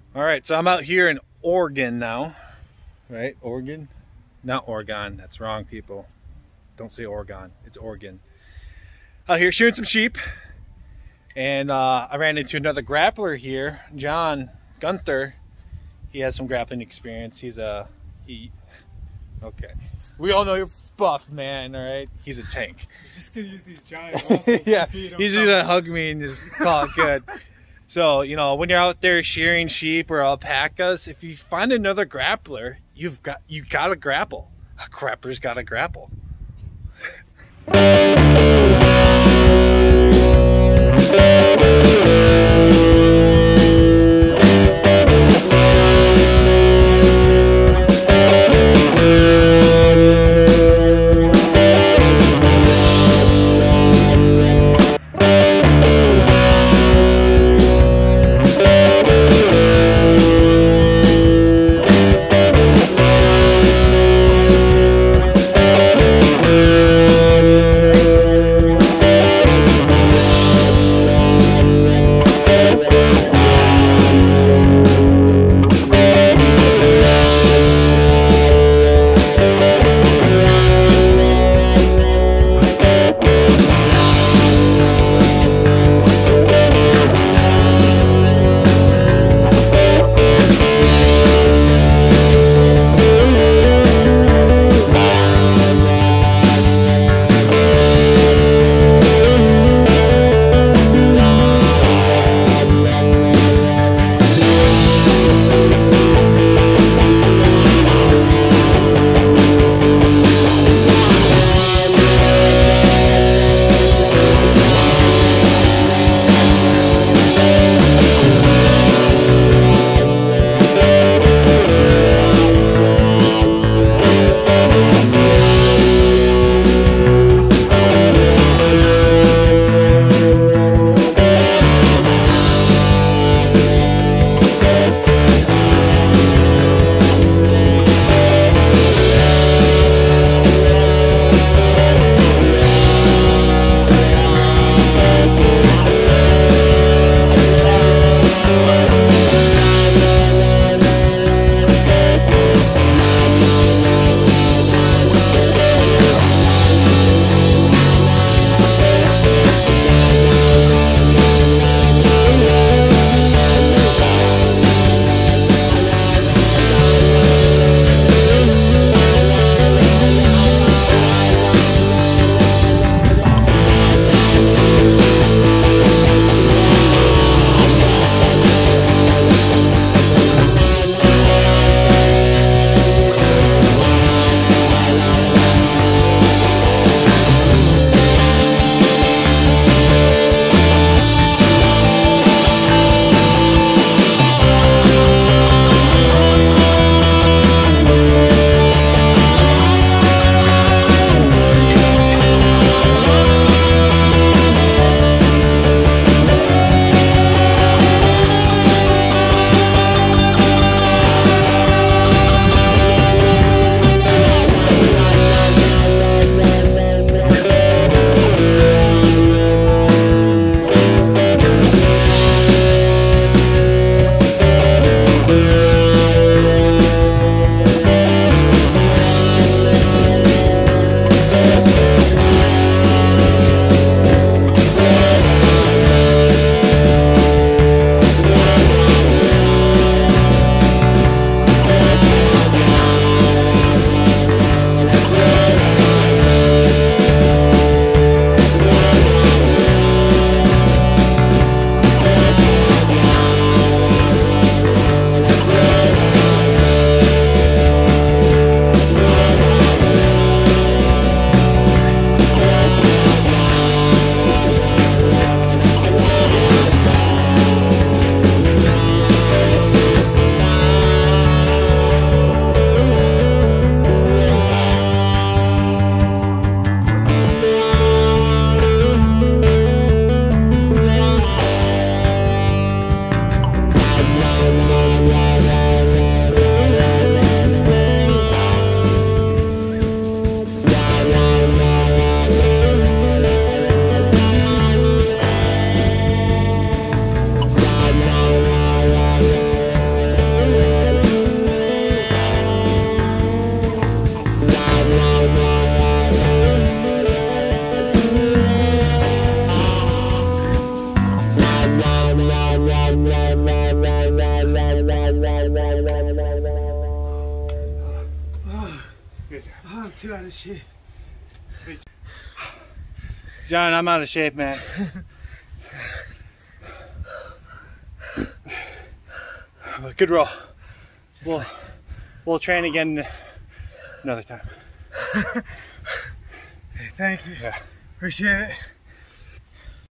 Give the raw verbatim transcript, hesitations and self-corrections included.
All right, so I'm out here in Oregon now, right? Oregon? Not Oregon. That's wrong, people. Don't say Oregon. It's Oregon. Out here shooting some sheep. And uh, I ran into another grappler here, John, Gunther. He has some grappling experience. He's a, he, okay. We all know you're buff, man, all right? He's a tank. You're just gonna use these giant muscles. Yeah, he's just gonna hug me and just call it good. So, you know, when you're out there shearing sheep or alpacas, if you find another grappler, you've got, you gotta grapple. A grappler's gotta grapple. Good job. Oh, I'm too out of shape. John, I'm out of shape, man. But good roll. We'll, like... we'll train again another time. Hey, thank you. Yeah. Appreciate it.